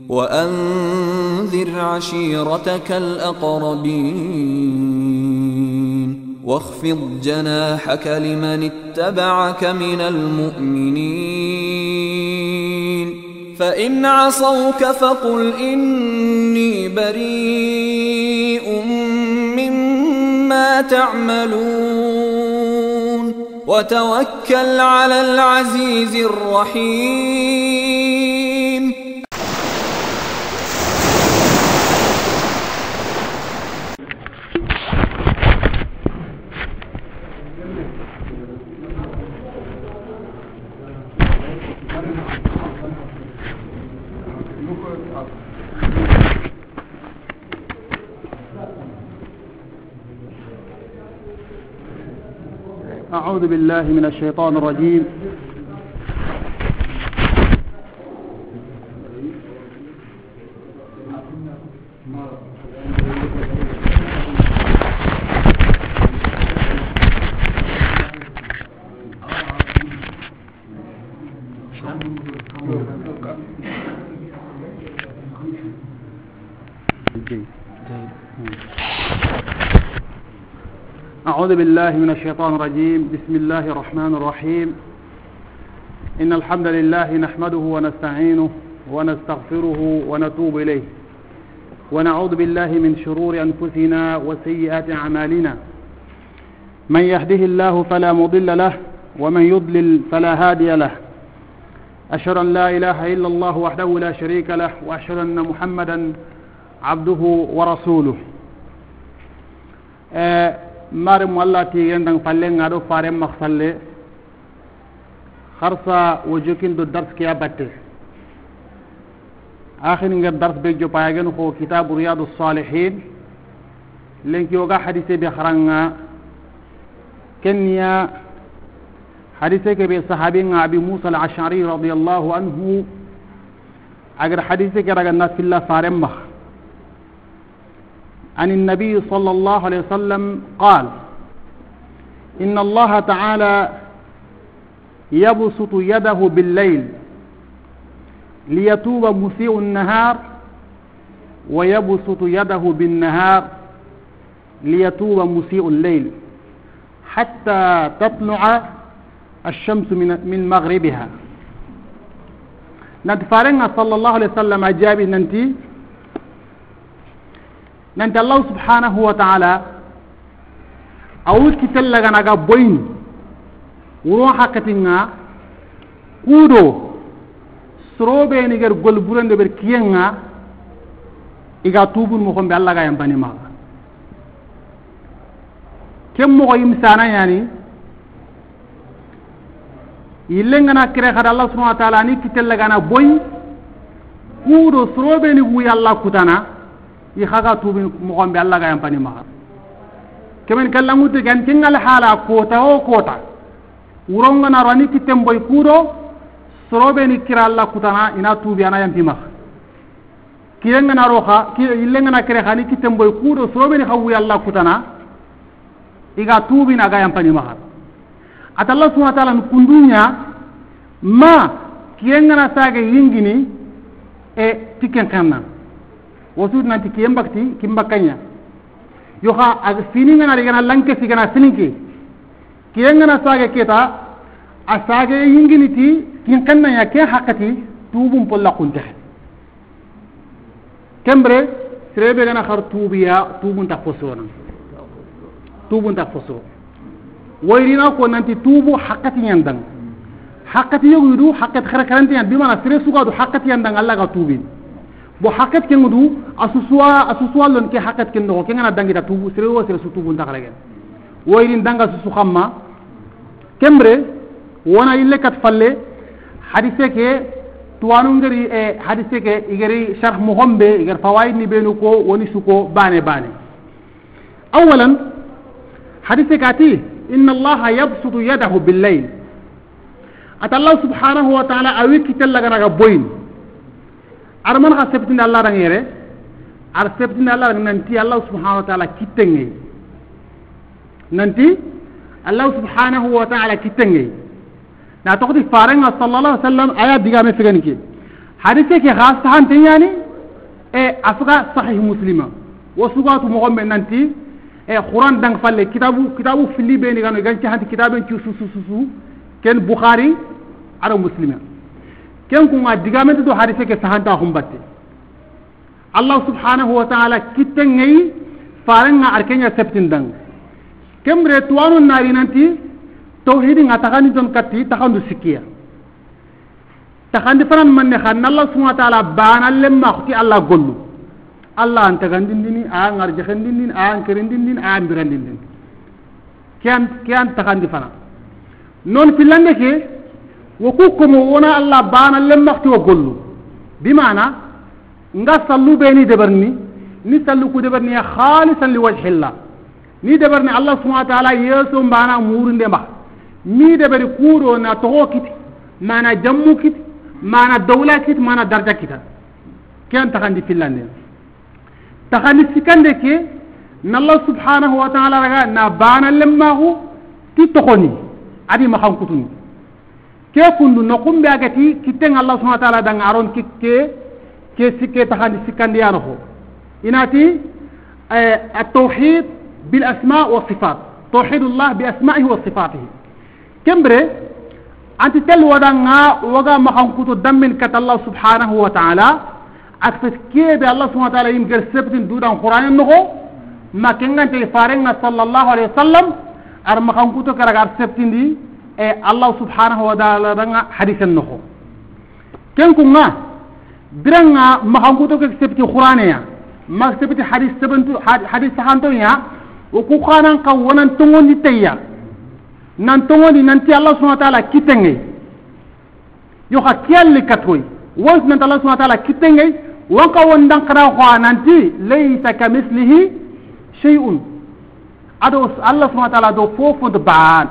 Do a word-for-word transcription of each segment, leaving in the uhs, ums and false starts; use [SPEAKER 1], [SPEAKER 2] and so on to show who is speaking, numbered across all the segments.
[SPEAKER 1] وأنذر عشيرتك الأقربين واخفض جناحك لمن اتبعك من المؤمنين فإن عصوك فقل إني بريء مما تعملون وتوكل على العزيز الرحيم.
[SPEAKER 2] أعوذ بالله من الشيطان الرجيم. أعوذ بالله من الشيطان الرجيم. بسم الله الرحمن الرحيم. إن الحمد لله نحمده ونستعينه ونستغفره ونتوب إليه ونعوذ بالله من شرور أنفسنا وسيئات أعمالنا. من يهده الله فلا مضل له ومن يضلل فلا هادي له. أشهد أن لا إله إلا الله وحده لا شريك له وأشهد أن محمدا عبده ورسوله. أه mare mo Allah ti yendang falle ngado fare maksalle kharsa wojukin do dars ki abatte akhin nga dars be jo payagen ko kitab riyadus salihin lenki oga hadise be kharanga kenya hadise ke be sahabi nga abi Musa al-Ash'ari radiyallahu anhu agar hadise ke raga nasilla fare makh عن النبي صلى الله عليه وسلم قال إن الله تعالى يبسط يده بالليل ليتوب مسيء النهار ويبسط يده بالنهار ليتوب مسيء الليل حتى تطلع الشمس من مغربها. ندفارنا صلى الله عليه وسلم أجابي ننتي nanti Allah subhanahu wa ta'ala awul kitallaga naga boyin wuro hakatinga kudo srobe ni ger gol burande ber kiyenga iga tubun mo xombe Allah ga yambani ma kem mo yimsana yani yilenga na kire khada Allah subhanahu wa ta'ala ni kitallaga na boy kudo srobe ni wu yalla kutana i khaga tubi mo gombe Allah ga yampani ma kemen kallangu te gan tingal hala kota o kota uronga na rani kitemboy kudo sorobe ni kira Allah kutana ina tubi ana yampi ma kirenga na roha ki illenga na kire khani kitemboy kudo sorobe ni khawu Allah kutana iga tubi na ga yampani ma ata Allah subhanahu wa ta'ala kundunya ma kirenga na sage yingini e tiken kanna wasud nanti kiyembakti kimbakanya yoha ag fini ngana rigana lanke sigana sininki kiyengana sage keta asage yinginiti kin kanna ya ke hakati tubum polla kunta kembre srebe gana khar tubiya tubun ta fosona tubun ta foso wayrina ko nanti tubu hakati yandang hakati yogudu hakat kharakaranti yan bimana sre sugadu hakati yandang Allah ga tubin bo hakat ke ngudu asuswa asuswa lon ke hakat ke ndo ke ngana dangita tubu sere wo sere tubu ndakalage woyrin danga susu khamma kembre wona ille kat falle hadise ke tuwanu ngari e hadise ke igari sharh muhambe igar fawaid ni benu ko woni suko bane bane awalan hadise kati inna allaha yabsutu yadahu bil layl ata Allah subhanahu wa ta'ala awiki tellaga naga boyin arman ha septinde Allah rangere ar septinde Allah nanti Allah subhanahu wa ta'ala kitenge nanti Allah subhanahu wa ta'ala kitenge na tokti farenga sallallahu alaihi wasallam aya diga me figaniki hadise ke khas hante yani e afga sahih muslima wasugatu mo gombe nanti e quran dang falle kitabu kitabu fili be ni gano ganci hanti kitaben ci su su su ken bukhari ara muslima ken ko ma digamente do hadise ke sahanta humbatte allah subhanahu wa ta'ala kitengay farenga arkenya septindang kemre tuwanu nari nanti tauhid nga takani don katti takandu sikiya takandi fanan manne khan allah subhanahu wa ta'ala bana lemma khti allah gollu allah anta gandindini a ngar jekhendindini a kerendindini a mbirandindini kian kian takandi fana non filande ke wokukum wona allah bana lemma khti wa gollu bimana nga sallu beni debarni ni sallu ku debarni khalisan liwajhi allah ni debarni allah subhanahu wa ta'ala yeso bana murinde ba mi debari kuro na toho kiti mana jammu kiti mana dawla kiti mana darja kita kian takandi filande takandi sikande ke nallah subhanahu wa ta'ala raga na bana lemmahu ti tokoni adi ma khankutuni ke kundu no kumbe agati kitten allah subhanahu wa ta'ala dang aron kikke ke sikke takandi sikande yano ho inati at-tauhid bil asma wa sifat توحيد الله بأسمائه وصفاته كمبري أنت تل ودنا وجا مخنكوت دم من كت الله سبحانه وتعالى أكفت كيب الله سبحانه وتعالى يمكن سبتين دودا القرآن النهو ما كنا تفارقنا صلى الله عليه وسلم أر مخنكوت كرجع سبتين دي إيه الله سبحانه وتعالى رنا حديث النهو كم كنا برنا مخنكوت كسبتي القرآنية ما سبتي حديث سبتي حديث سهانتويا وكوخانا كونا توني تيا نانتوني نانتي الله سبحانه وتعالى كيتنجي يوخا كيال لكتوي وانت نانت الله سبحانه وتعالى كيتنجي وانكا وندان كراخوا نانتي ليس كمثله شيء ادو الله سبحانه وتعالى دو فوفو دبان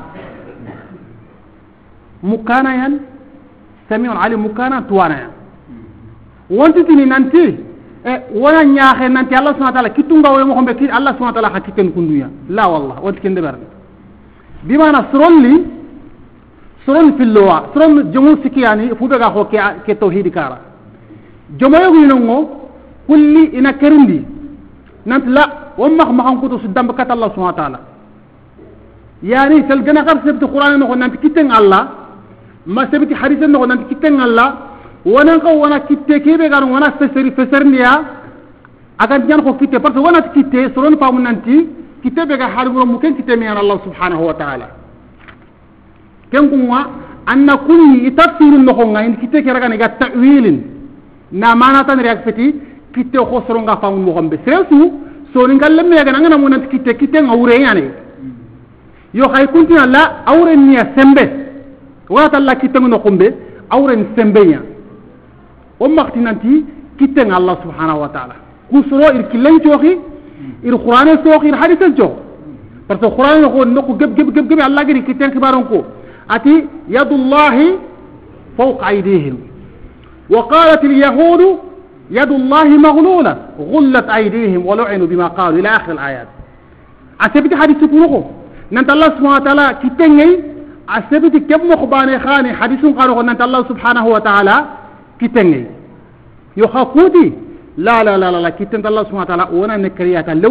[SPEAKER 2] مكانا ين سميع علي مكانا توانا وانت تني نانتي wana nyaaxe nanti allah subhanahu wa ta'ala kitunga wala mo xombe ki allah subhanahu wa ta'ala hakiten kunduya la wallah wat ken debar bi mana srolli sron fil lawa sron jomu sikiyani fu daga ko ke ke tauhid kara jomo yogu nongo kulli ina kerindi nanti la wamma ma xam ko to su damb kat allah subhanahu wa ta'ala yani sel gëna xam sebti qur'an no nanti kiten allah ma sebti hadith no nanti kiten allah wana ko wana kitte kebe garu wana feseri feserniya agan jan ko kitte parce que wana kitte soron pa munanti kitte be ga harbu mu ken kitte mi Allah subhanahu wa ta'ala ken kuma anna kulli tafsirun no ko ngay kitte ke raga ne ga ta'wilin na mana tan rek feti kitte ko soron ga fa mu xombe sesu so ni ngal lemme ga ngana munanti kitte kitte ngawre yani yo khay kuntina la awre niya sembe wala talla kitte no xombe awre sembe ya ومختي نانتي كيتن الله سبحانه وتعالى كسرو إر كلين توخي إر القرآن توخي إر حديث جو بس القرآن يقول نكو جب جب جب جب الله جري كيتن كبارونكو أتي يد الله فوق أيديهم وقالت اليهود يد الله مغلولة غلت أيديهم ولعنوا بما قالوا إلى آخر الآيات أسبت حديث كنوكو نانت الله سبحانه وتعالى كيتن أسبت كم مخباني خاني حديث قالوا نانت الله سبحانه وتعالى كتنجي يخاكودي لا لا لا لا كتن الله سبحانه وتعالى وانا نكريات لو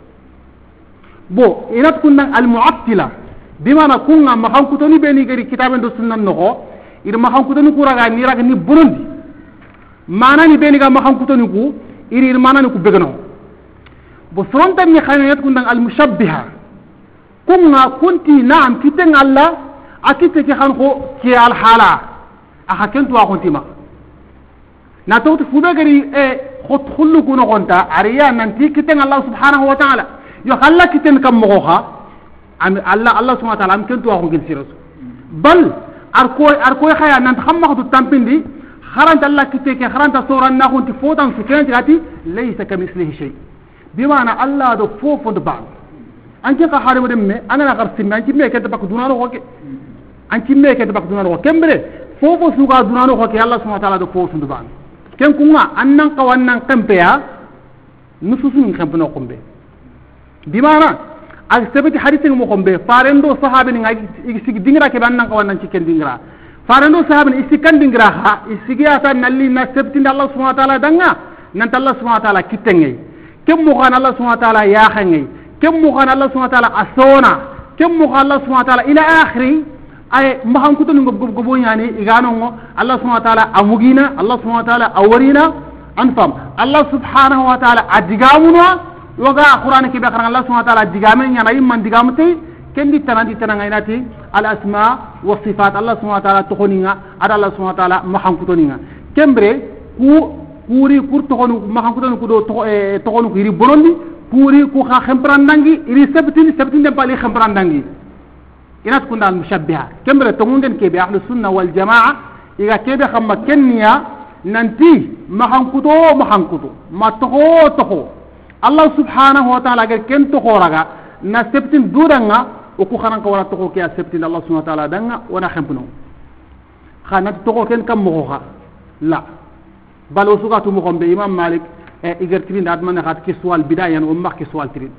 [SPEAKER 2] بو إذا كنا المعطلة بما نكون ما هم كتوني بيني غير كتاب دو سنة نغو إذا ما هم كتوني كورا غير نيراغ ني بروندي مانا ني بيني ما هم كتوني كو إذا مانا نكو بغنو بو سرونتا ني خاني كنا المشبهة كنا كنتي نعم كتن الله أكيد كي خانخو كي الحالة أحكنتو أخنتي ما ناتوت فوبغري اي خط خلو كونو غونتا اريا نانتي كيتن الله سبحانه وتعالى يو خلا كيتن كم مخوخا ام الله الله سبحانه وتعالى ام كنتو اخو غيل سيرس بل اركو اركو خيا نانت خمخدو تامبيندي خرانت الله كيتك خرانت سوران ناخونتي فوتان سكنت غاتي ليس كمثله شيء بمعنى الله دو فوفو دو بعض انت كا حارم دمي انا لا غرسم انت مي كنت باك دونانو خوكي انت مي كنت باك دونانو كمبري فوفو سوغا دونانو خوكي الله سبحانه وتعالى دو فوفو دو بعض ken kunga annan kawannan kampeya nususun kampano kombe dimana ak sebeti hadithin mo kombe farendo sahabe ni ngai sig dingra ke bannan kawannan ciken dingra farando sahabin isikandingira ha isigiyata nalli na septinde Allah subhanahu wa ta'ala danga nan Allah subhanahu wa ta'ala kitengey kem mo kan Allah subhanahu wa ta'ala yaxengey kem mo kan Allah subhanahu wa ta'ala asona kem mo kan Allah subhanahu wa ta'ala ila akhiri ay mahan kutun gob gob gobo nyani igano ngo Allah subhanahu wa ta'ala amugina Allah subhanahu wa ta'ala awarina anfam Allah subhanahu wa ta'ala adigamuno waga qur'an ki be kan Allah subhanahu wa ta'ala digamen nyana yimman digamte kendi tanandi tanangainati al asma wa sifat Allah subhanahu wa ta'ala tokoninga ada Allah subhanahu wa ta'ala mahan kutoninga kembre ku kuri kur tokonu mahan kutonu kudo tokonu iri bonondi kuri ku kha khemprandangi iri sabtin sabtin dem pali khemprandangi inat kundal mushabbiha kembre tongunden kebe ahlus sunna wal jamaa iga kebe khamma kenniya nanti mahan kuto mahan kuto ma toko toko Allah subhanahu wa ta'ala gar ken toko raga na sabtin duranga o ku khanan ka wala toko ke sabtin Allah subhanahu wa ta'ala danga wana khempno khanat toko ken kam mo kha la balo sugatu mo gombe imam malik e igar trin dad man khat ki sual bidayan o mak ki sual trin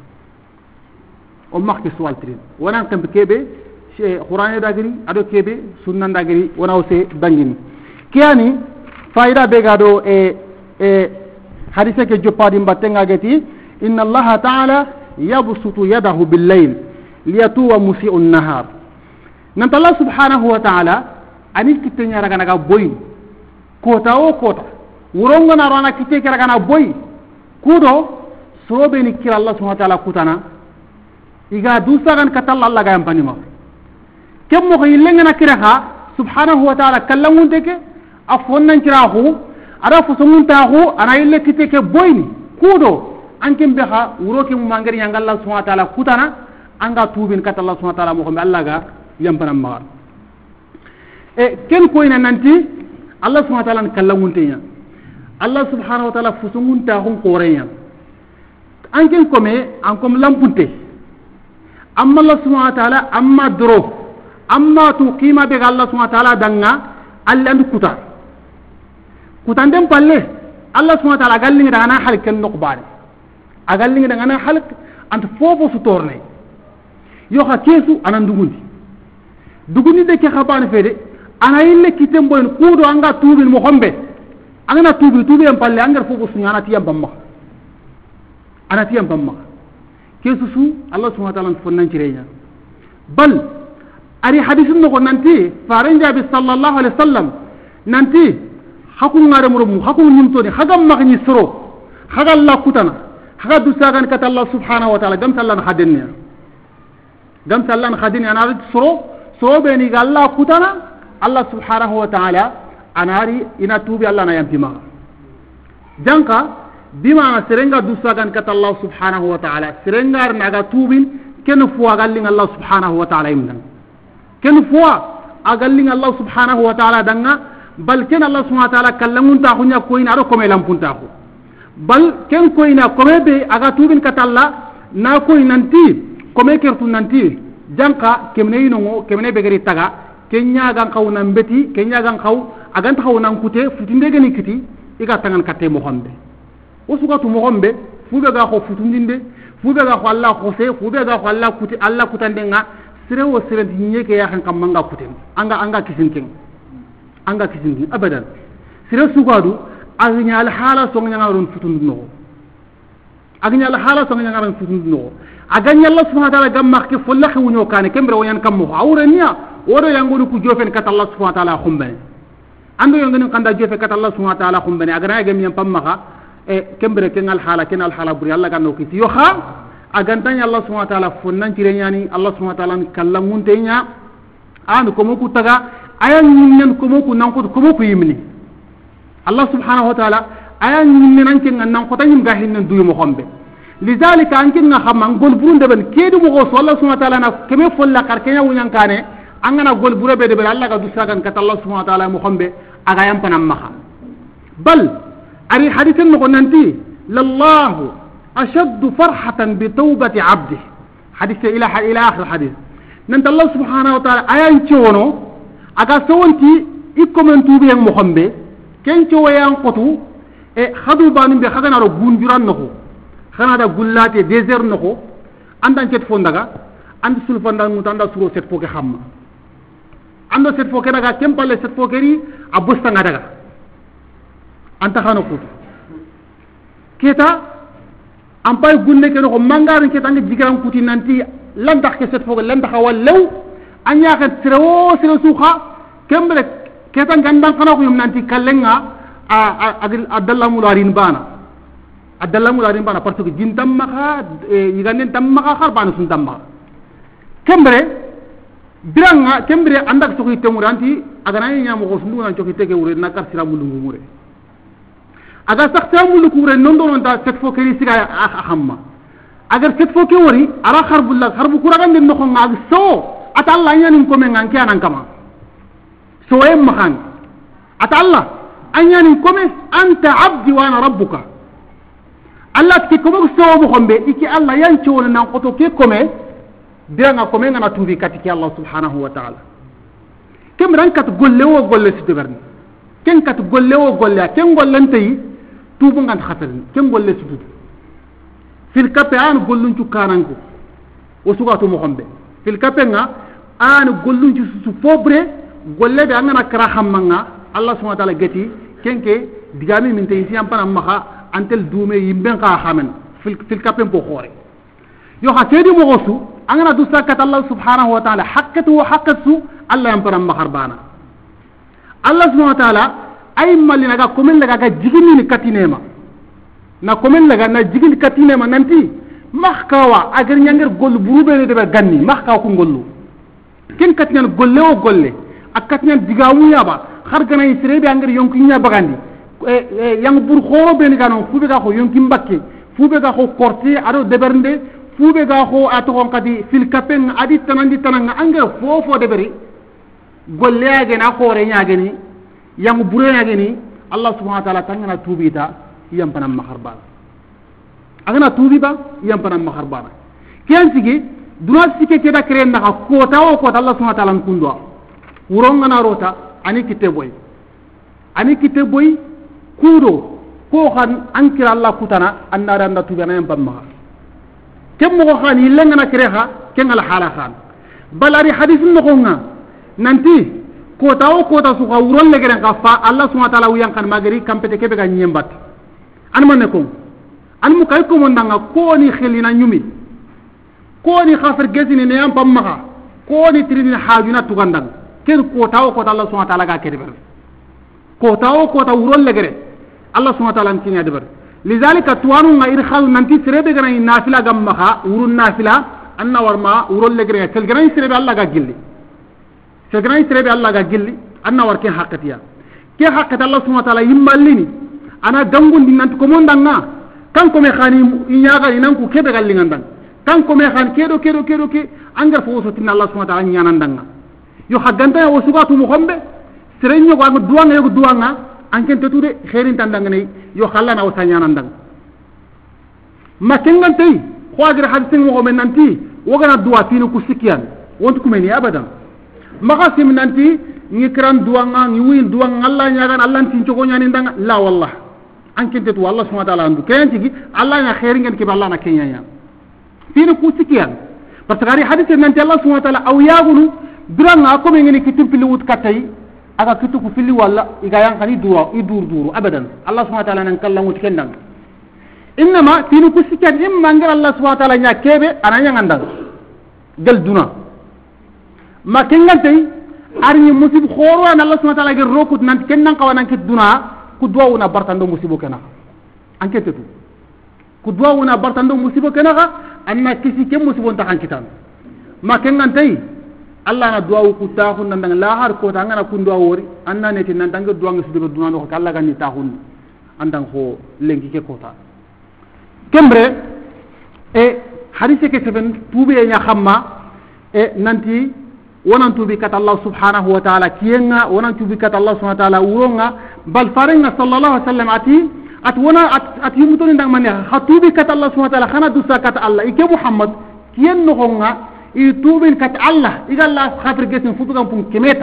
[SPEAKER 2] o mak ki sual trin wana kam kebe she qur'an dagiri ado kebe sunna dagiri wana o se bangini kiani faida be gado e e hadith ke jopadi mbatenga gati inna allaha ta'ala yabsutu yadahu bil layl liyatuwa musii'un nahar nan Allah subhanahu wa ta'ala ani kitenya raga naga boy kota o kota wurongo na rana kite kira kana boy kudo sobe ni kira Allah subhanahu wa ta'ala kutana iga dusa kan katalla Allah ga yampani ma kemmo ko yillenga na kira ha subhanahu wa ta'ala kallamun teke afonna kira hu ara fusumun ta hu ana yille kite ke boy ni kudo ankem be ha wuro ke mangari yanga Allah subhanahu wa ta'ala kutana anga tubin katalla subhanahu wa ta'ala mo ko Allah ga yampana ma e ken ko ina nanti Allah subhanahu wa ta'ala kallamun tenya Allah subhanahu wa ta'ala fusungun ta hon qoreya anken kome an kom lampunte amma Allah subhanahu wa ta'ala amma dro amma tu qima be Allah subhanahu wa ta'ala danga alla ndu kuta kutandem palle Allah subhanahu wa ta'ala gallingi daga na halken nokbare agallingi daga na halk ant fofo su torne yo ha kesu anan dugundi dugundi de ke khabane fede ana yille kitembo en kudo anga tubin mo hombe angana tubi tubi en palle angar fofu sunyana tiyam bamma ana tiyam bamma kesu su Allah subhanahu wa ta'ala fonnan cireya bal ari hadithun no nanti faranja bi sallallahu alaihi wasallam nanti hakun ngare murum hakun nyumto ni hagam magni soro hagal la kutana haga dusagan kat Allah subhanahu wa ta'ala gam sallan khadinni gam sallan khadinni ana soro so be ni Allah kutana Allah subhanahu wa ta'ala anari ina tubi Allah na yampima janka bima serenga dusagan kat Allah subhanahu wa ta'ala serengar naga tubin ken fuwa galling Allah subhanahu wa ta'ala imdan ken fuwa agalling Allah subhanahu wa ta'ala danga bal ken Allah subhanahu wa ta'ala kallamun ta hunya ko ina ro ko melam punta ko bal ken ko ina ko be aga tubin kat Allah na ko nanti ko me kertu nanti janka kemne ino kemne be gari taga kenya gan kaw nan beti kenya gan kaw agan taxaw nan kute futinde gani kiti iga tangan katte mo xombe o suga tu mo xombe fube ga xo futundinde fube ga xo Allah ko se fube ga xo Allah kuti Allah kutandenga sire wo sire dinye ke ya xan kam manga kuten anga anga kisin king anga kisin king abadan sire sugadu agnya al hala so nga ngaron futunduno agnya al hala so nga ngaron futunduno aganya Allah subhanahu wa ta'ala gamma ke folla xewunyo kane kembre woyan kam mo awrenia wodo yangodu ku jofen kat Allah subhanahu wa ta'ala xumbane ando yongani kanda jofe kat Allah subhanahu wa ta'ala xumbane agana gem yam pamma e kembre kengal hala kenal hala buri Allah ganno kiti yo kha agantanya Allah subhanahu wa ta'ala fonnan ci renyani Allah subhanahu wa ta'ala kallamun tenya an ko mo ku taga ayan nyinen ko mo ku nan ko ko mo ku yimni Allah subhanahu wa ta'ala ayan nyinen nan ci nan ko tanyim ga hinnan duyu mo xombe lidhalika ankin na xamang gol burunde ben kedu mo ko Allah subhanahu wa ta'ala na keme folla kar kenya wunyan kane angana gol burabe de bel Allah ga dusagan kat Allah subhanahu wa ta'ala mo xombe aga yam panam maha bal ari hadithan no nanti lallahu ashaddu farhatan bi tawbati abdi hadith ila ila akhir hadith nanta Allah subhanahu wa ta'ala ayan chono aga sawonti ikomen tubi yang mo xombe ken ci wayan qotu e khadu banim be khagana ro gunjuran nako khana da gullate désert nako andan cet fondaga and sul fondan mutanda suro set poke xamma ando set fo kenaga kempalle set fo keri a bostanga daga anta xano kutu keta ampay gunne ke no mangarin keta nga jigaram kuti nanti landax ke set fo landax wallew anya ka trewo sere suxa kembre keta gandan xana ko yum nanti kallenga a adalla mularin bana adalla mularin bana parce que jintam maka yiganen tam maka xar bana sun tam maka kembre biranga kembre andak to ko temuranti aga nay nyamo ko sundu nan to tege wure nakar sira mulu ngure aga saxta mulu kure non don ta set fo keri siga ahamma agar set fo ke wori ara kharbullah kharbu kuragan den no ngag so ata Allah nyanin ko men nganke anan kama so em makan ata Allah anyanin ko me anta abdi wa ana rabbuka Allah ki ko so mo xombe iki Allah yan ci wona nan ko to ke ko me biranga ko men ngana tubi katiki Allah subhanahu wa ta'ala kem rankat golle wo golle ci debarni ken kat golle wo golle ken gollante yi tubu ngan khatar ken golle ci tudu fil kape an gollun ci kananko o sugatu mo xombe fil kape nga an gollun ci su fobre golle be ngana kara xamanga Allah subhanahu wa ta'ala gati kenke digami min tay ci ampana maxa antel dume yimben ka xamen fil fil kape ko xore yo ha sedi mo gosu angana du sakat Allah subhanahu wa ta'ala haqqatu wa haqqatu Allah yamparam maharbana Allah subhanahu wa ta'ala ay malina ga komen laga ga jigini ni katinema na komen laga na jigini katinema nanti mahkawa agar nyanger gol burube ne debe ganni mahkawa ko gollu ken katnyan golle o golle ak katnyan digamu yaba har gana isrebe anger yonki nya bagandi yang bur khoro be ni gano fube ga ko yonki mbakke fube ga ko korti ado debernde fube ga ko ato kadi fil kapen adi tanandi tananga anga fofo deberi golle age na khore nyaage ni yang bure nyaage ni Allah subhanahu wa ta'ala tangana tubita yam panam maharba agana tubiba yam panam maharba kian sigi duna sike keda kren na ko tawo ko Allah subhanahu wa ta'ala kundo uronga na rota ani kite boy ani kite boy kudo ko khan ankira Allah kutana annara anda tubana yam pam mahar kem mo xani lenga na kreha ken al hala khan balari hadith no nga nanti ko taw ko ta su xawron le geren ka fa Allah subhanahu wa ta'ala wiyan kan magari kampete kebe ga nyembat an man ko an mu kay ko mon danga ko ni xelina nyumi ko ni khafir gezini ne am pam maha ko ni trini hajuna tugandang ken ko taw ko ta Allah subhanahu wa ta'ala ga kebe ko taw ko ta wuron le gere Allah subhanahu wa ta'ala ntinya debar لذلك توانو ما إرخال ننتي سربي غنى نافلة غمخا ورو النافلة أن ورما ورو اللي سلغنى سربي الله غاجلي سلغنى سربي الله غاجلي أن وركين حقتيا كي حقت الله سبحانه وتعالى يماليني أنا دنگون دي نانتو كمون دانا كان كومي خاني إنياغا إنانكو كيبه غالي غندان كان كومي خان كيدو كيدو كيدو كي أنجر فوسو تين الله سبحانه وتعالى نيانان دانا يو حقانتا يو وسوغاتو مخمبه سرين يو غاغو دوان يو دوان anken tetude khairin tandangani yo khallana o sanyanandang makengan tay khwadir hadithin mo men nanti wogana duwa tinu kusikian wontu kumeni abadan magasim nanti ni kran duwanga ni win duwanga Allah nyagan Allah tin cogo nyani ndanga la wallah anken tetu Allah subhanahu wa ta'ala andu kenti gi Allah nya khairin ngen ke Allah na kenya nya tinu kusikian parce que hadith nanti Allah subhanahu wa ta'ala aw yagunu biranga ko men ngeni kitim pili wut katay aga kitu ku fili wala iga yang kani dura idur duru abadan Allah subhanahu wa ta'ala nan kallamu tikendang inma tinu kusikat imma ngal Allah subhanahu wa ta'ala nya kebe ananya ngandang gel duna ma kengante arni musib khoro an Allah subhanahu wa ta'ala gel rokut nan kennan kawanan kit duna ku duwa bartando musibo kana enquête tu ku duwa bartando musibo kana anna kisi kem musibo ta hankitan ma kengante Allah na duwa ku taxun nan la har ko ta ngana kun duwa wori anna ne tin nan tanga duwa ngi duna no ko Allah ganni taxun andang ko lengi ke kota kembre e hadise ke seben tube nya xamma e nanti wonan tubi kat Allah subhanahu wa ta'ala kiyenga wonan tubi kat Allah subhanahu wa ta'ala uronga bal farenga sallallahu alaihi wasallam ati at wona at, at yumutoni ndang man khatubi kat Allah subhanahu wa ta'ala khana dusa kat Allah ike Muhammad kiyen no honga i tubin kat Allah igalla khatir gesin futugan pun kemeta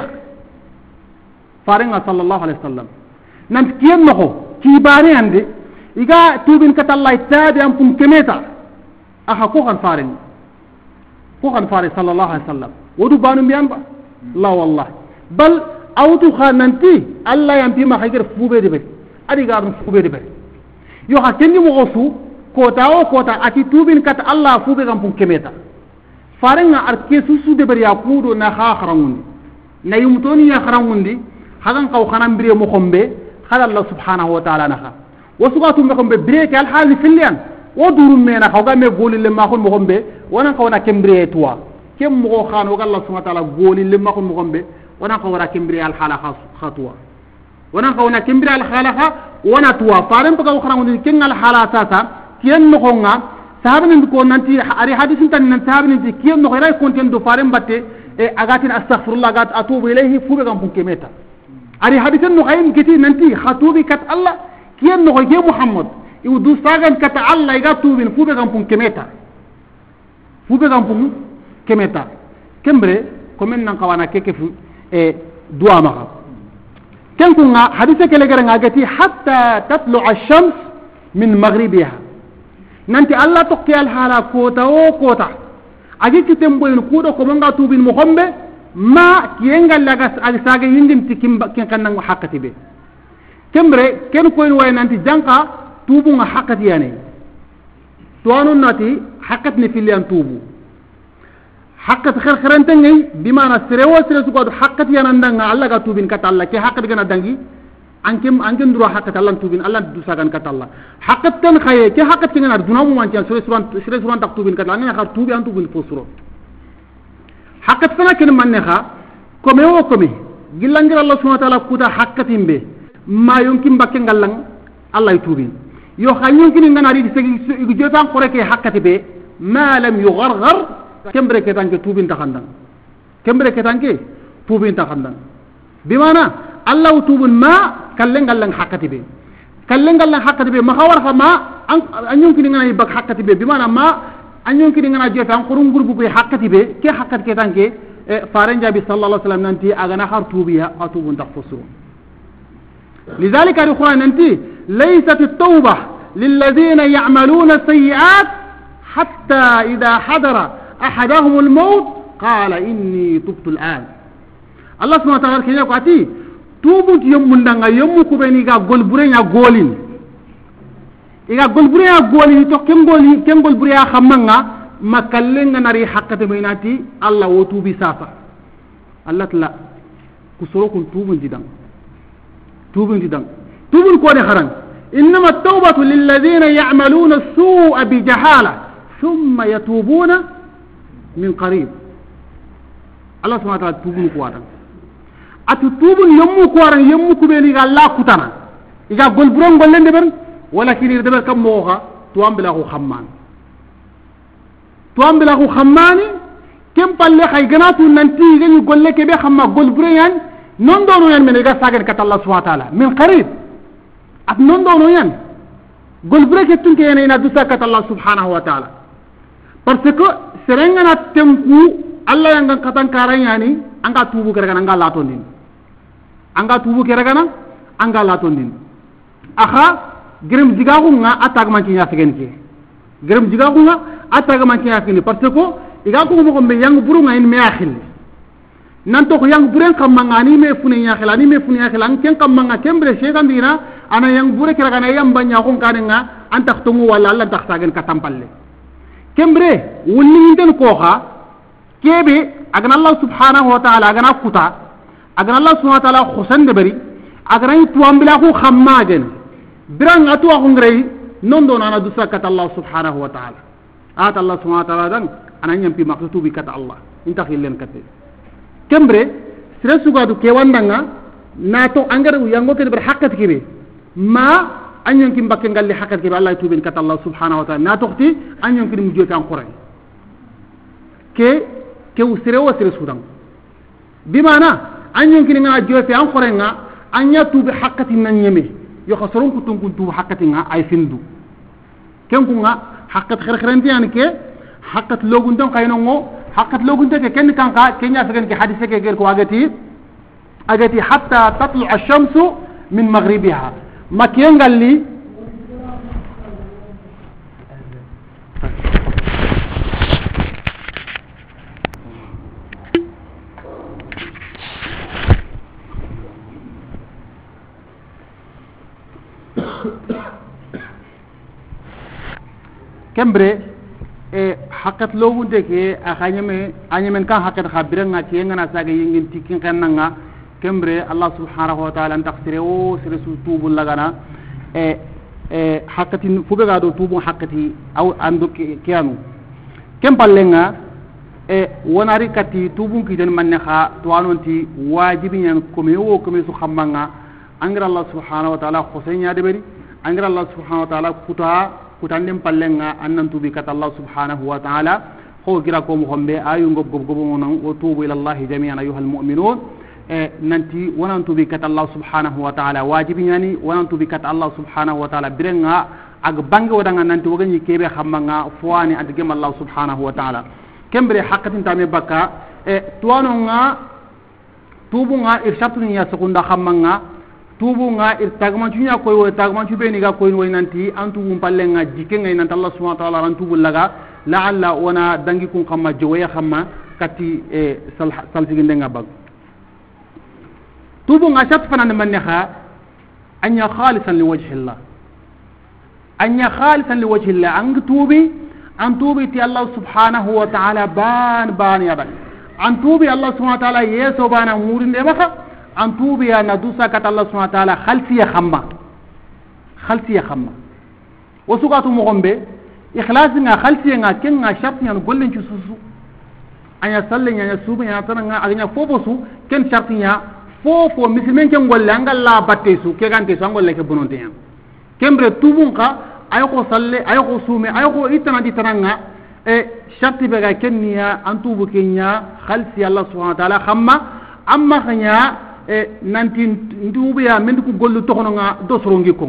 [SPEAKER 2] farenga sallallahu alaihi wasallam nan kiyen no ko kibare ande iga tubin kat Allah tabi am pun kemeta aha ko kan faren ko kan fare sallallahu alaihi wasallam wodu banu mbiyan ba la wallah bal awtu khananti alla yampi ma khayger fube de be adi garun fube de be yo ha kenni mo osu kota o kota ati tubin kat alla fube gam pun kemeta farenga ar kesu su de ber ya kudo na kha kharamundi na yumtoni ya kharamundi hagan kaw khanam bire mo khombe khala Allah subhanahu wa ta'ala na kha wasugatu mo khombe bire ke al hal filyan o durum mena xawga me goli le ma khon mo khombe wona ko na kembre toa kem mo khano ga Allah subhanahu wa ta'ala goli le ma khon mo khombe wona ko wara kembre al hala khatwa wona ko na kembre al hala kha wona toa faram ko kharamundi ken al hala tata kien no khonga sahabin ko nanti ari hadisin tan nan sahabin ti kien no ray konten do faram batte e agatin astaghfirullah gat atubu ilayhi fube gam pun kemeta ari hadisin no khayim kiti nanti khatubi kat Allah kien no ge Muhammad iu du sagan kat Allah iga tubin fube gam pun kemeta fube gam pun kemeta kembre komen nan kawana keke fu e du'a ma ken kunga hadise kele gara ngagati hatta tatlu ash-shams min maghribiha nanti Allah tokki al hala kota o kota agi kitem boyin kudo ko manga tubin mo hombe ma kiyengal laga agi saga yingin tikim ken kan nang hakati be kembre ken koyin way nanti janka tubu nga hakati yani to anon nati hakat ni filian tubu hakat khir khirante ngay bimana serewo sere su ko hakat yana ndanga Allah ga tubin kat Allah ke hakat gana dangi ankem ankem duro hakat Allah tubin Allah du sagan kat Allah hakat tan khaye ke hakat ngana dunamu man ci sere suran sere suran tak tubin kat Allah ngana khar tubi an tubin posuro hakat sana ken manne kha kome o kome gilangira Allah subhanahu wa ta'ala kuta hakatimbe ma yonkim bakke ngalang Allah tubin yo khanyun kin ngana ri segi gu jotan ko reke hakatibe ma lam yugharghar kembre ke tanke tubin takhandang kembre ke tanke tubin takhandang bimana Allah tubun ma kallengal lang hakatibe kallengal lang hakatibe ma khawar khama anyun kin ngana bak hakatibe bimana ma anyun kin ngana jotan qurun gurbu be hakatibe ke hakat ke tanke faranja bi sallallahu alaihi wasallam nanti agana har tubiya atubun takfusu لذلك القرآن nanti ليست التوبة للذين يعملون السيئات حتى إذا حضر أحدهم الموت قال إني تبت الآن الله سبحانه وتعالى كي يقول أتي توبت يوم من دعنا يوم كبني إذا قول برين يا قولين إذا قول برين يا قولين تو كم قولي كم قول برين يا خمّنا ما كلنا نري حقة بيناتي الله وتوبي سافا الله تلا كسروكم توبن جدا توبن جدا توبن كوني خران إنما التوبة للذين يعملون السوء بجهالة ثم يتوبون من قريب الله سبحانه وتعالى توبن كوارا أتو توبن يمو كوارا يمو كبيري الله كتانا إذا قل برون قل لن دبر ولكن يردبر كم موغا توام بلاغو خمان توام بلاغو خماني كم بالله خيغناتو ننتي يغني قل لك بي خما قل برين non dono yan men ga sagen kat Allah subhanahu wa ta'ala min qarib at non dono yan gol breke tunke yana ina dusa kat Allah subhanahu wa ta'ala parce que serenga na tempu Allah yang katan karan yani anga tubu kera kana anga latondin anga tubu kera kana anga latondin akha grem jigagu nga atag man ci nya segen ci grem jigagu nga atag man ci nya segen parce que iga ko mo ko be yang buru nga in me akhil nanto ko yang buren kam mangani me funi nya khila ni me funi nya khila ken kam manga kembre shegan dina ana yang bure kira kana yam banya ko kanenga antak tungu wala Allah tak sagen katampalle kembre wonni den ko ha kebe agana Allah subhanahu wa ta'ala agana kuta agana Allah subhanahu wa ta'ala khusan de bari agana tu ambila ko khammagen biran atu ko ngrei non don ana dusa kat Allah subhanahu wa ta'ala at Allah subhanahu wa ta'ala dan ana nyampi maktubi bi kat Allah inta khilen katte kembre sere sugadu ke wandanga nato angara yango ke ber hakkat kibe ma anyon kim bakke ngalli hakkat kibe Allah tubin kat Allah subhanahu wa ta'ala nato ti anyon kim joti an qur'an ke ke usire wa sere sudan bimana anyon kim nga joti an qur'an nga anya tubi hakkati nan nyeme yo khasarun kutun kuntu hakkati nga ay findu ken ku nga hakkat kher kherenti an ke hakkat logun don kayno ngo حقت لو كنت كن كان كينيا سكن كي حديث كي غير كو اغتي اغتي حتى تطلع الشمس من مغربها ما كين قال لي kembre e hakat lowunde ke a khanyame anyemen kan hakat khabiranga ke ngana saga yingin tikin kannanga kembre Allah subhanahu wa ta'ala taksire o sire su tubu lagana e e hakatin fube ga do tubu hakati aw andu kiyanu kempallenga e wonari kati tubu kiden manne kha to anonti wajibi nyan komi o komi su khammanga angra Allah subhanahu wa ta'ala khosenya de beri angra Allah subhanahu wa ta'ala kuta kutandem pallenga annan tubi kat Allah subhanahu wa ta'ala ho gira ko mo hombe ayu ngob gob gob non o tubu ila Allah jami'an ayuha almu'minun e nanti wonan tubi kat Allah subhanahu wa ta'ala wajibi yani wonan tubi kat Allah subhanahu wa ta'ala birenga ag bangi wadanga nanti wogani kebe khammanga fuani adgem Allah subhanahu wa ta'ala kembre hakatin tame bakka e tuwano nga tubu nga irshatu ni ya sekunda khammanga tubu nga ir tagmancu nya koy wo tagmancu be ni ga koy woy nanti antu bum pallenga jike ngay nan Allah subhanahu wa ta'ala ran tubu laga la'alla wana dangi kun khamma jowe khamma kati e sal salfigi ndenga bag tubu nga shat fanan man kha anya khalisan liwajhi Allah anya khalisan liwajhi Allah ang tubi an tubi ti Allah subhanahu wa ta'ala ban ban ya ban an tubi Allah subhanahu wa ta'ala yeso bana murinde maka an tubi ya nadusa kat Allah subhanahu wa ta'ala khalsiya khamma khalsiya khamma wasugatu mo gombe ikhlas nga khalsiya nga ken nga sharti nga gollen ci susu anya salle nya subu nya tan nga agnya fofo su ken sharti nya fofo mismen ken golle angal la batte su ke gante su angolle ke bononte nya kembre tubun ka ayoko salle ayoko sume ayoko itana di tananga e sharti be ga kenniya an tubu kenya khalsiya Allah subhanahu wa ta'ala khamma amma khanya e nanti ndubiya men ko gollu tokono nga do sorongi ko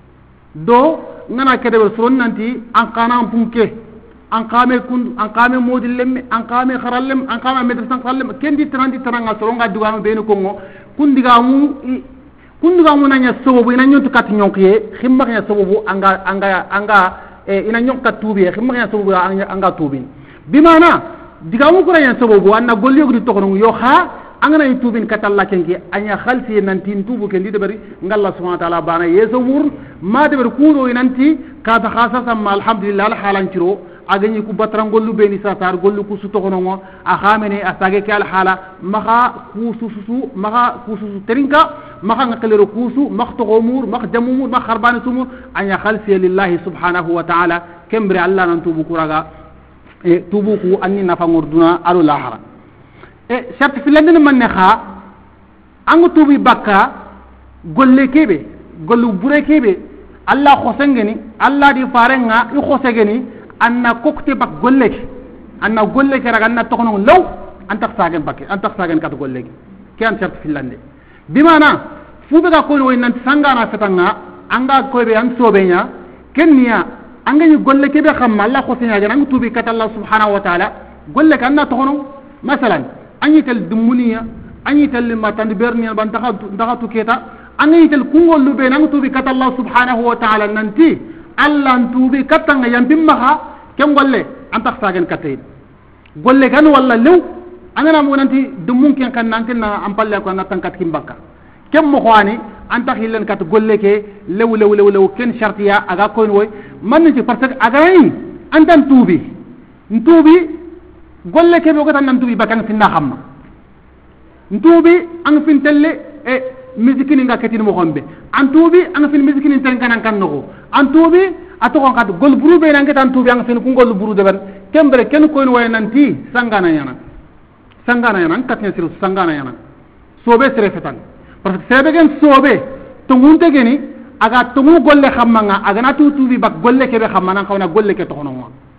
[SPEAKER 2] do ngana kede soron nanti an kana punke an kame kun an kame modillem an kame kharallem an kame medrasan kharallem kendi trandi taranga soronga dugamu benu ko ngo kundigamu kundigamu nanya sobo ina nyontu kat nyonkiye khimma nya sobo anga anga anga e ina nyonka tubi khimma nya sobo anga tubi bimana digamu ko nya sobo anna golli yogi tokono yo kha angana yitubin katalla kenki anya khalsi nanti tubu kendi de bari ngalla subhanahu wa ta'ala bana yeso mur ma de bari kudo nanti ka ta khasasa ma alhamdulillah al halan ciro agani ku batran gollu beni sa tar gollu ku su tokono ngo a khamene asage ke al hala maha ku su su maha ku su terinka maha ngakhlero ku su makhto umur makh jamumur makh kharbani sumur anya khalsi lillahi subhanahu wa ta'ala kembre allah nan tubu kuraga e tubu ku anni nafa ngorduna alu lahara e sharti filande man ne kha angu tubi bakka golle kebe gollu bure kebe allah khosengeni allah di farenga i khosegeni anna kokte bak golle ke anna golle ke raga anna tokono law antak sagen bakke antak sagen kat golle ke kan sharti filande bimana fube ga ko no nan sangana fetanga anga ko be an sobenya kenniya anga ni golle kebe xam allah khosenya ga angu tubi kat allah subhanahu wa ta'ala golle ke anna tokono masalan anyitel dumuniya anyitel matan berni ban taxatu taxatu keta anyitel kungol lu be nang tubi kat Allah subhanahu wa ta'ala nanti Allah tubi katanga yambim maha kem golle antax sagen katay golle kan walla lew anana mo nanti dumun ken kan nan ken am palle ko natan kat kimbaka kem mo xwani antax hilen kat golle ke lew lew lew lew ken shartiya aga ko woy man ci parce que aga yin antan tubi ntubi golle ke bogo tan nam tubi bakang finna xamma ntubi ang fin telle e mizikini nga ketini mo xombe an tubi ang fin mizikini tan kanan kan no an tubi atoko kat gol buru be nange tan tubi ang fin ku gol buru de ban kembre ken ko en way nanti sangana yana sangana yana kat ne siru sangana yana sobe sere fetan parce que sebe gen sobe to ngunte geni aga to mu golle xamma nga aga na tubi bak golle ke be xamma nan xawna golle ke to xono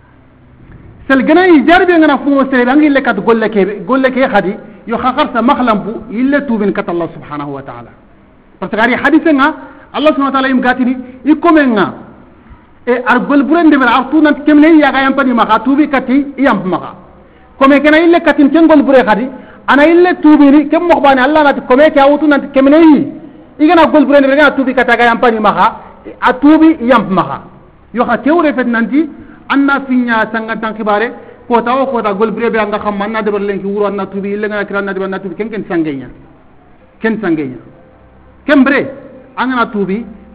[SPEAKER 2] sel gana yi jarbe ngana fu sere bangi lekat golle ke golle ke khadi yo khakarta makhlampu illa tubin kat Allah subhanahu wa ta'ala parce que ari hadise nga Allah subhanahu wa ta'ala im gatini ikomenga e ar gol burende ber artuna kemne ya ga yampani ma tubi kati yamp ma kome kana illa katin ken gol bure khadi ana illa tubini kem mo bani Allah nat kome ke awtuna kemne yi igana gol burende ber ga tubi kata ga yampani ma a tubi yamp ma yo kha tewre fet nanti anna finya sanga tan khibare ko taw ko ta gol brebe nga xam man na de len ki wuro na tubi le nga kran na de na tubi ken ken sangenya ken sangenya kembre angana tubi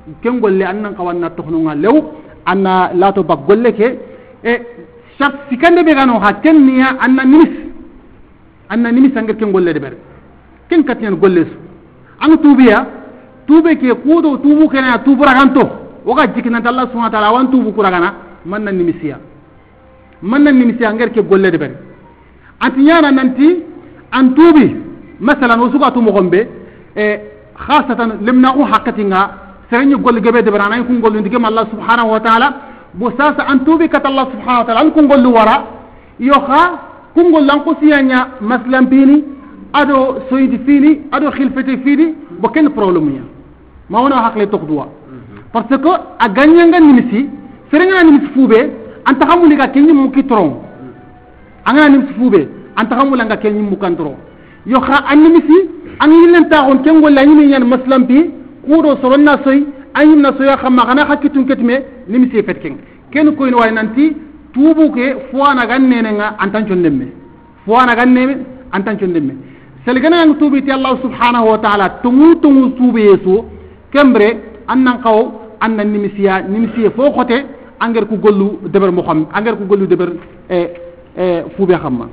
[SPEAKER 2] ken golle annan kawanna tohnonga lew anna lato bak golle ke e shart sikande be gano ha kenniya anna nimis anna nimis anger ken golle de ber ken katyan golle su an tubiya tube ke kudo tubu kana tubura ganto oga jikina Allah subhanahu wa ta'ala wan tubu kuragana manna nimisiya manna nimisiya anger ke golle de ber antinyana nanti an tubi masalan usuka tu mo gombe e khasatan limna u hakatinga serenya golle gebe de berana ko gollu ndige Allah subhanahu wa ta'ala bo sasa an tubi kat Allah subhanahu wa ta'ala an ko gollu wara yo kha ko gollu an ko siyanya maslam bini ado soyidi fini ado khilfati fini bo ken problème ya ma wona hakle tokduwa parce que a ganyanga nimisi serenya nimisi fube an taxamuli ga kenyi mu kitron anga nimisi fube an taxamula nga kenyi mu kantro yo kha an nimisi an yilen taxon ken golla yimi yan maslam bi kudo soronna soy anyim na soya xamma xana hakitun ketme nimisi fetken ken ko ni way nanti tubu ke fuana ganne nga antan chondemme fuana ganne antan chondemme selgana yang tubi ti Allah subhanahu wa ta'ala tungu tungu tubi yesu kembre annan qaw annan nimisiya nimisiya fo xote anger ku gollu deber mo xam anger ku gollu deber e e fube xamma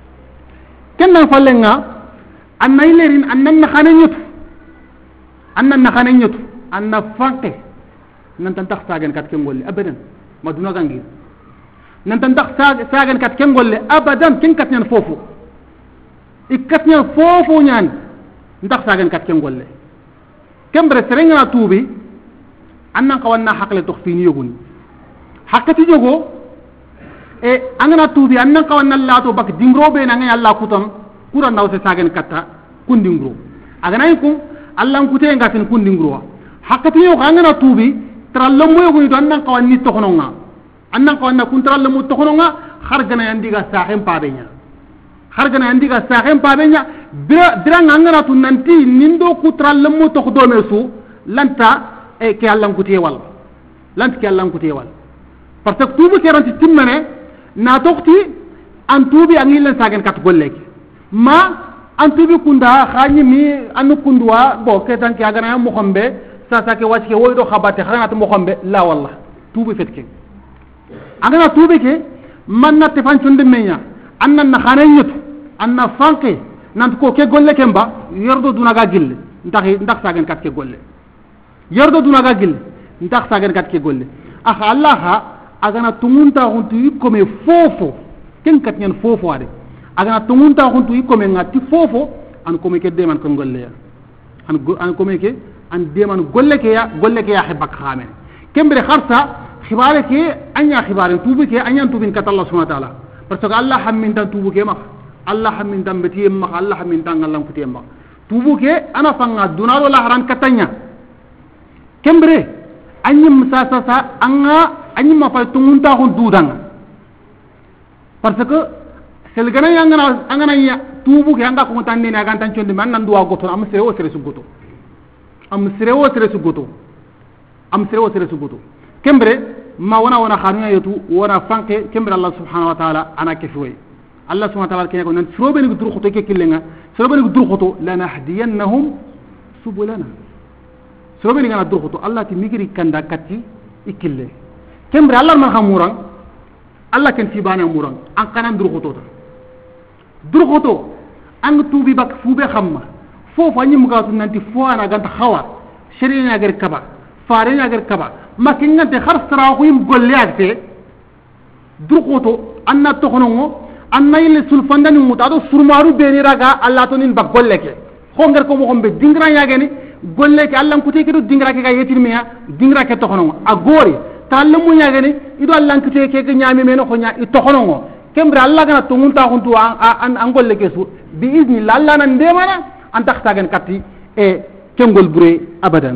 [SPEAKER 2] ken nan falenga annay lerin annan na xana ñut annan na xana ñut anna fanke nan tan tax sagen kat ken golle abadan maduna gangi nan tan tax sagen kat ken golle abadan ken kat ñan fofu ikat ñan fofu ñaan ndax sagen kat ken golle kembre serenga tubi annan kawanna hakle tok fini yoguni hakati jogo e angana tubi annan kawanna lato bak dingrobe na ngay Allah kutam kura ndaw se sagen katta kundingro agana ko Allah kute ngatin kundingro hakati yo angana tubi trallo mo yoguni do annan kawanni tokononga annan kawanna kun trallo mo tokononga khargana yandiga sahem pabenya khargana yandiga sahem pabenya bira bira angana tu nanti nindo ku trallo mo tok do mesu lanta e ke Allah kute wal lant ke Allah kute wal parce que tubu keranti timmane na tokti an tubi angile sagen kat golleki ma an tubi kunda khani mi anu kundwa bo ke tan ki agana mo xombe sa sa ke wacce woydo khabate khana to mo xombe la wallah tubi fetke agana tubi ke man na te fan chunde menya annan na khana ñut anna fanke nan ko ke golle kemba yordo duna ga gille ndax ndax sagen kat ke golle yordo duna ga gille ndax sagen kat ke golle akha Allah agana tumunta huntu ikome fofo ken kat ñen fofo ade agana tumunta huntu ikome ngati fofo an kome ke deman ko golle ya an an kome ke an deman golle ke ya golle ke ya xibak xame kembre kharsa xibare ke anya xibare tubu ke anya tubin kat Allah subhanahu wa ta'ala parce que Allah hammin tan tubu ke ma Allah hammin tan beti ma Allah hammin tan Allah ko temba tubu ke ana fanga dunaro la haran katanya kembre anyim sa sa sa anga anyim ma fa tumunta hon dudanga parce que sel gana yangana angana ya tubu ke anga ko tan ne na gantan chondi man nan duwa goto am sere o sere su goto am sere o sere su goto am sere o sere su goto kembre ma wana wana khanu yetu wana fanke kembre Allah subhanahu wa ta'ala ana kefoy Allah subhanahu wa ta'ala ke ko nan sobe ni dur khoto ke kilenga sobe ni dur khoto lanahdiyannahum subulana sobe ni ngana dur khoto Allah ti migri kanda katti ikille kembre Allah man khamurang Allah ken tibana murang an kanan dur khoto ta dur khoto ang tubi bak fube khamma fofu anyim gatu nanti fo ana ganta khawa sherina gar kaba farina gar kaba makinga te khar sara ko yim golle akte dur khoto anna to khonongo anna ile sulfandani mutado surmaru beni raga Allah to nin bak golle ke khongar ko mo xombe dingra yageni golle ke Allah ko te ke do dingra ke ga yetirmiya dingra ke to khonongo a gori talamu yageni ido Allah ko te ke ga nyami meno ko nya i to khonongo kembre Allah gana to munta huntu an an golle ke su bi izni Allah nan demana an taxtagen katti e kengol bure abadan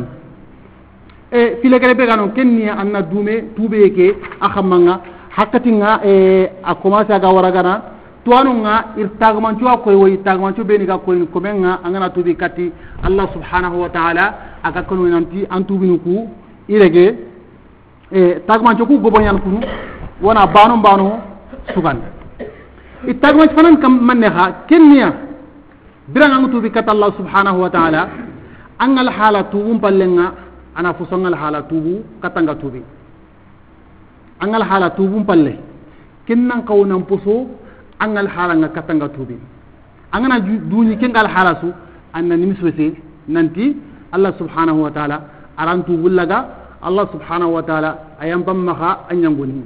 [SPEAKER 2] e file gele be ganon kenni anna dume tube ke akhamanga hakatinga e a commencé aga waragana to anunga irtagman to ko woy tagman to be ni ga ko ni komenga angana tubi katti Allah subhanahu wa ta'ala aga kono nanti an tubinu ku irege e tagman to ku gobonyan kunu wana banu banu sugan itagman fanan kam manneha kenniya birang ang tubi kat Allah subhanahu wa ta'ala angal halatu umpallenga ana fusongal hala tubu katanga tubi angal hala tubu palle kinnan kawnan puso angal hala nga katanga tubi angana duñi kengal hala su anna nimiswese nanti Allah subhanahu wa ta'ala aran tubu laga Allah subhanahu wa ta'ala ayam bammaha anyanguni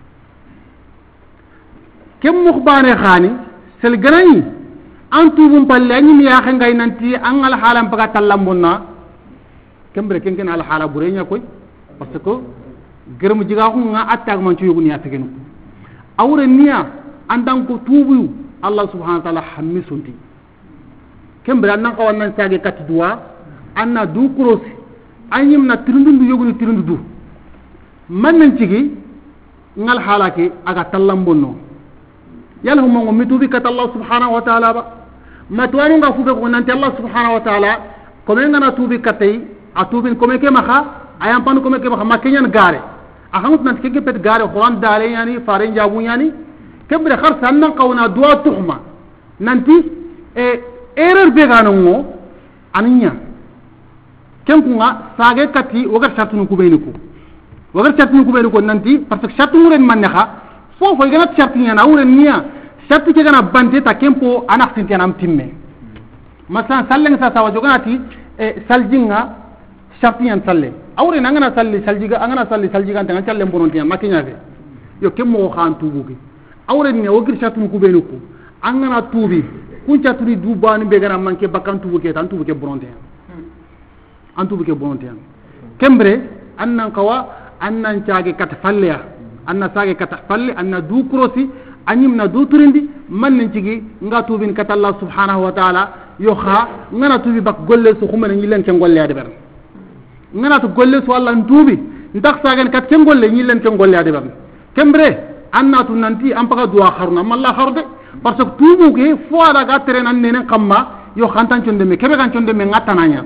[SPEAKER 2] kem mukhbane khani sel ganani an tubum palle anyim ya ngay nanti angal halam paga tallambonna kembre ken ken al hala burenya koy parce que gërem jiga ko nga attack man ci yoguni afegenu awre niya andan ko tubu Allah subhanahu wa ta'ala hamisunti kembre annan ko wannan sage kat duwa anna du krosi anyim na tirundundu yoguni tirundu man nan cigi ngal halake aga tallambonno yalla hum mo mitubi kat Allah subhanahu wa ta'ala ba matwanu nga fube ko nanti Allah subhanahu wa ta'ala ko men ngana tubi katay atubin ko me ke maxa ayam pan ko me ke maxa makenyan gare a xamut nan ke pet gare quran dale yani fare njabu yani kebre khar sannan qawna du'a tuhma nanti e erreur be ganongo aninya kenkunga sage kati wagar shartunu kubeniku wagar shartunu kubeniku nanti parce que shartunu ren mannexa fofo igana shartinya na wuren niya sharti ke gana bante ta kempo anaxtin tanam timme masan sallen sa sawa joganati e saljinga shartiyan salle awre nangana salli saljiga angana salli saljiga tan challe bonontiya makinya fe yo kemmo khan tubuki awre ne wagar shartunu kubeniku angana tubi kuncha turi dubani be gana manke bakkan tubuke tan tubuke bonontiya antu buke bonte an kembre annan kawa annan caage kata falleya anna saage kata falle anna du krosi anyim na du turindi man nan cigi nga tubin kata Allah subhanahu wa ta'ala yo kha ngana tubi bak golle su khumana ngi len ke golle ade ber ngana to golle su Allah tubi ndax saagen kat ke golle ngi len ke golle ade ber kembre anna tu nanti am paka duwa kharuna malla kharde parce que tubu ke fo ala ga tere nan nenen kamma yo khantan conde me kebe kan conde me ngatananya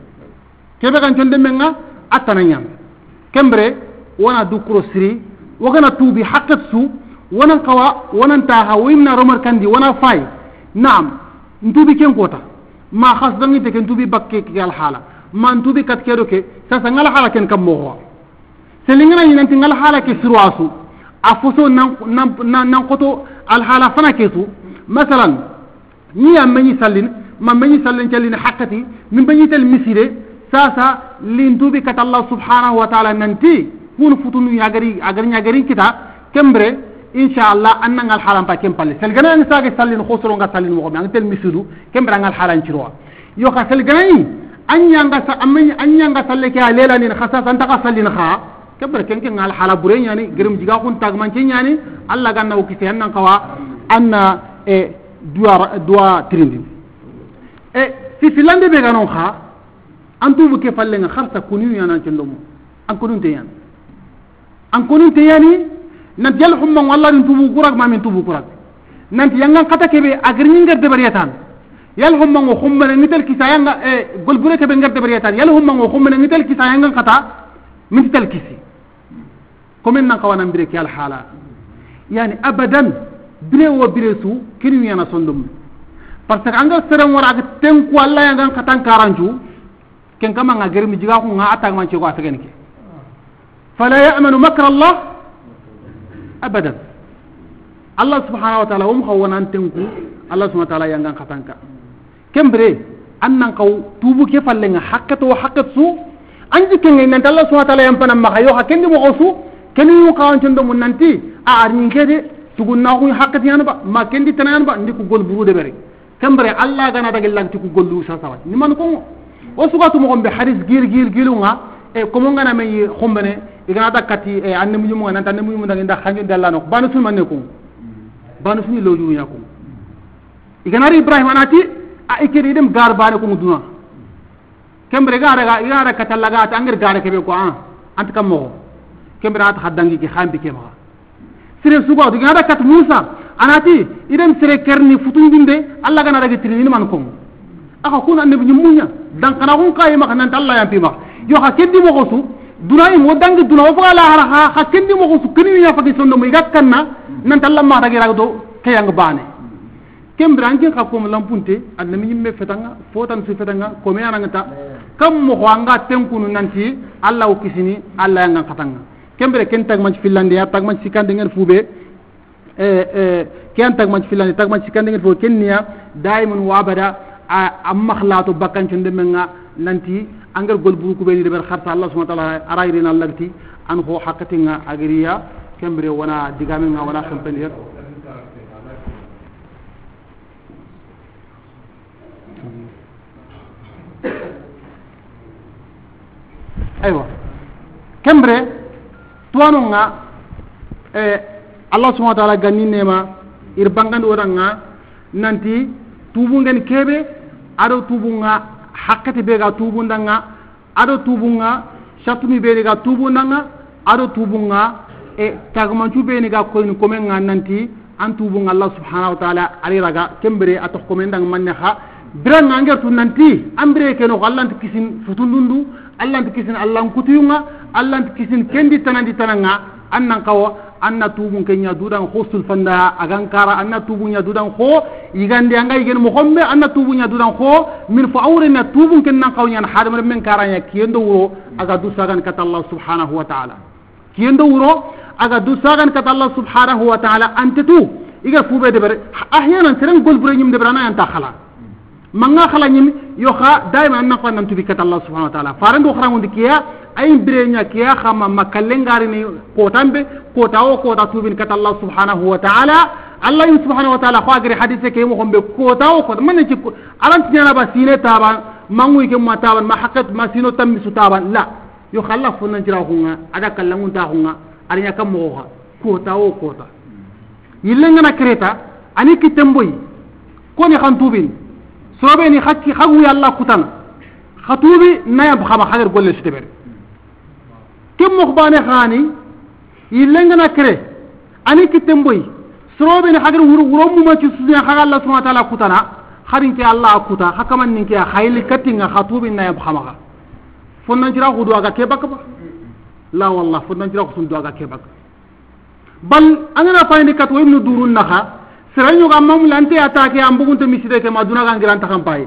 [SPEAKER 2] kebe kan conde menga atananya kembre wana du krosri wagana tubi haqqat su wana qawa wana taha wimna romar kandi wana fay naam ntubi ken kota ma khas dangi te ken tubi bakke ki al hala man tubi kat kedo ke sa sa ngala hala ken kam mo selingana ni nanti ngala hala ke sirwasu afuso nan nan nan koto al hala fana kesu masalan ni am mani sallin ma mani sallin chalin haqqati min bani tel misire sasa lintubi kat Allah subhanahu wa ta'ala nanti kun futunu yagari agari yagari kita kembre inshallah anna ngal haram pa kempalle sel gana ni sage sallin khosro nga sallin mo ngi tel misudu kembra ngal halan ci ro yo ka sel gana ni anya nga sa amani anya nga salle ke lela ni khassa tan ta sallin kha kembra ken ken ngal hala bure nyani gerem jiga kun tag man ci nyani Allah ganna ko kite nan kawa anna e dua dua trindin e fi filande be ganon kha antu bu ke falle nga kharta kunu yana ci ndomo an kunun te yan an kunun te yani nan jel humma walla ni tubu kurak ma min tubu kurak nan yanga kata kebe agri ngar de bariyatan yal humma ngo humma ni tel kisa yanga e gol bure kebe ngar de bariyatan yal humma ngo humma ni tel kisa yanga kata min tel kisi komen nan kawana mbire ki al hala yani abadan bire wo bire su kinu yana sondum parce que anga seram wara ak tenku alla yanga katan karanju ken kama nga germi jiga ko nga atak man ci ko afegen ki fala ya'manu makra Allah abadan Allah subhanahu wa ta'ala hum khawana tenku Allah subhanahu wa ta'ala yanga khatanka kembre annan kaw tubu ke falle nga haqqatu wa haqqatu anji ken nan Allah subhanahu wa ta'ala yam panam ma yo ha ken mo osu ken yu kawan tondo mun nanti a arni kede tugun na ko haqqati yan ba ma ken di tanan ba ndiku gol buru de bere kembre Allah gana dagel lanti ku gollu sa sawa ni man ko o sugatu mo gombe hadis gir gir gilunga e ko mo ngana me khombene igana dakati e anne mu mo nan tan mu mo nda xanju dalla no banu sul manne ko banu sul lo ju yako igana ri ibrahim anati a ikiri dem gar bane ko muduna kembre gara ga igara katalla ga ta angir gara kebe ko an ant kam mo kembre at hadangi ki xambi ke ma sire sugo igana dakat musa anati idem sire kerni futun binde alla gana ragi trini man ko aka kuna annabi nyumunya dan kana kun kay ma nan Allah yam pi ma yo ha keddi mo gosu dunay mo dangi duna o fala ha ha keddi mo gosu kini ya fati sonno mo gakkanna nan Allah ma ragi ragdo kayang bane kembran ke ka ko lampunte annabi nyimme fetanga fotan su fetanga ko me ananga ta kam mo ko anga tenkunu nanti Allah o kisini Allah yang katanga kembere ken tag man Finlandia tag man sikande ngel fube eh eh ken tag man Finlandia tag man sikande ngel fube kenya daimun wabada am makhlatu bakkan cinde menga nanti angal gol buru ko be de ber kharta Allah subhanahu wa ta'ala arayrina lagti an ko hakatinga agriya kembere wana digame nga wana kampenir aywa kembre tuwanu nga eh Allah subhanahu wa ta'ala ganni nema ir bangandi oranga nanti tubu ngeen kebe ado tubu nga hakkati be ga tubu ndanga ado tubu nga shatumi be ga tubu ndanga ado tubu nga e tagmancu be ni ga ko ni komen nga nanti an tubu nga Allah subhanahu wa ta'ala ari raga kembre ato komen ndang manne ha biranga ngertu nanti ambre keno Allah kisin futundundu Allah kisin Allah kutuyunga Allah kisin kendi tanandi tananga annan kawo anna tubun kenya dudan khosul fanda agan kara anna tubunya dudan kho yigande anga yigen mo hombe anna tubunya dudan kho min fa awrina tubun ken nan kawnya hadam men karanya kiyendo wuro aga du sagan kata Allah subhanahu wa ta'ala kiyendo wuro aga du sagan kata Allah subhanahu wa ta'ala antetu iga fube de bare ahyanan seren gol bure nyim de brana anta khala manga khala nyim yo kha daima anna ko nan tubi kata Allah subhanahu wa ta'ala farando khrangundi kiya ay birenya kiya khama makallengari ni kotambe kota o kota tubin kata Allah subhanahu wa ta'ala Allah subhanahu wa ta'ala khagri hadise ke mo hombe kota o kota man ci alant nyana ba sine taban mangu ke mo taban ma haqqat ma sino tammi su taban la yo khalla funan jira hunga ada kallangun ta hunga arinya kam mo kota o kota yilenga na kreta ani kitemboy ko ni khan tubin sobe ni khatti khagu yalla kutana khatubi nayab khama khagar golle sitebe kem mokhbane khani yilenga na kre ani kitemboy sobe ni khagar wuro wuro mu ma ci sunya khaga Allah subhanahu wa ta'ala kutana kharin ke Allah kuta hakaman ninke khayli katinga khatubi nayab khama fonnan jira hudu aga kebaka ba la wallah fonnan jira khun do aga kebaka bal angana fayni kat wa ibn durun naha seranyo ga mamul ante atake am bugunte miside ke maduna ga ngiranta kampai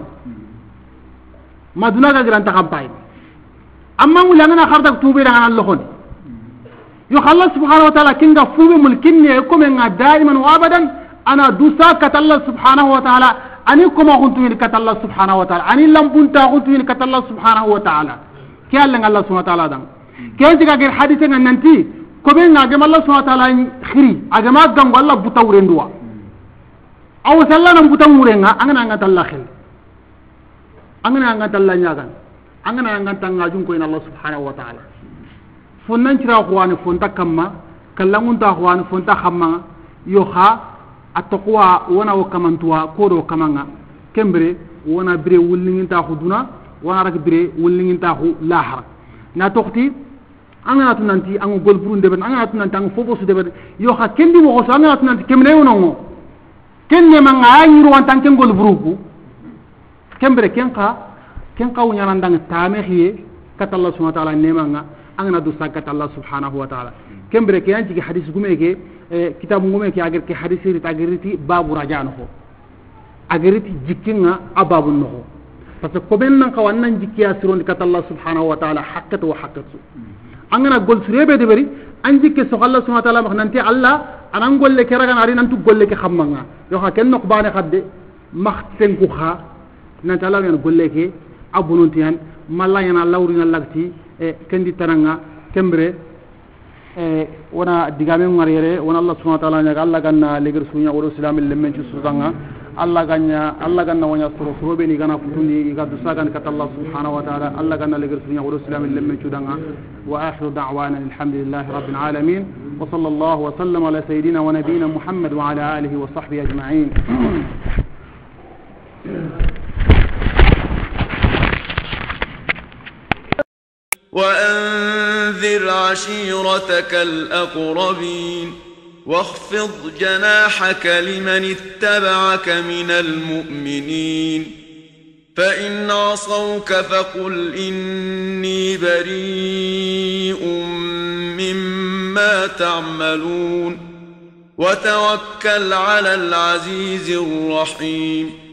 [SPEAKER 2] maduna ga ngiranta kampai amma mul angana khardak tubi da Allah khon yo Allah subhanahu wa ta'ala kinga fubi mulkin ne ko men ga daiman wa abadan ana dusa kat Allah subhanahu wa ta'ala ani ko ma kuntu ni kat Allah subhanahu wa ta'ala ani lambunta kuntu ni kat Allah subhanahu wa ta'ala ke Allah Allah subhanahu wa ta'ala dan ke diga gir hadith nan nanti ko ben ga Allah subhanahu wa ta'ala khiri agama gam walla butawrenduwa aw sallana butam murenga angana ngata Allah khil angana ngata Allah nyagan angana ngata ngajun ko ina Allah subhanahu wa ta'ala fonnan cira khwani fonta kamma kallangun ta khwani fonta khamma yo kha atqwa wana wa kamantuwa ko do kamanga kembre wana bire wulingin ta khuduna wana rak bire wulingin ta khu lahar na tokti angana tunanti angu golburun deben angana tunanti angu fofosu deben yo kha kendi mo ko angana tunanti kemne wono kenne manga ayiru wantan ken gol buruku kembre kenka kenka wunya nandang tamehiye kata Allah subhanahu wa ta'ala nemanga angana du sakat Allah subhanahu wa ta'ala kembre ke anti hadith gumeke kitab gumeke agar ke hadith ri tagriti babu rajano ko agariti jikinga ababun no parce que ko ben nan ka wannan jikkiya siron kata Allah subhanahu wa ta'ala haqqatu wa haqqatu angana gol surebe de bari an jikke so Allah subhanahu wa ta'ala mak nanti Allah anan golle ke ragan ari nantu golle ke xamanga yo xa ken nok bane xadde max tenku xa nanta law yan golle ke abununti han malla yana lawrina lagti e kendi tananga kembre e wona digame ngarere wona Allah subhanahu wa ta'ala nyaga Allah ganna legir sunya woro islamil lemmen ci sudanga Allah ganna Allah ganna wanya suru suru be ni gana futundi ga du sagan kat Allah subhanahu wa ta'ala Allah ganna legir sunya woro islamil lemmen ci danga wa akhiru da'wana alhamdulillahi rabbil alamin وصلى الله وسلم على سيدنا ونبينا محمد وعلى آله وصحبه أجمعين
[SPEAKER 1] وأنذر عشيرتك الأقربين واخفض جناحك لمن اتبعك من المؤمنين فإن عصوك فقل إني بريء مما تعملون وتوكل على العزيز الرحيم